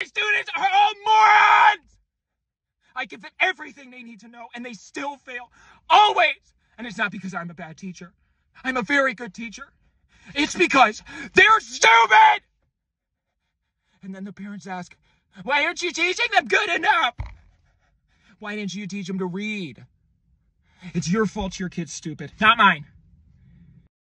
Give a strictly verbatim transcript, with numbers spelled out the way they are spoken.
students are all morons! I give them everything they need to know, and they still fail. Always! And it's not because I'm a bad teacher. I'm a very good teacher. It's because they're stupid! And then the parents ask, why aren't you teaching them good enough? Why didn't you teach them to read? It's your fault your kid's stupid, not mine.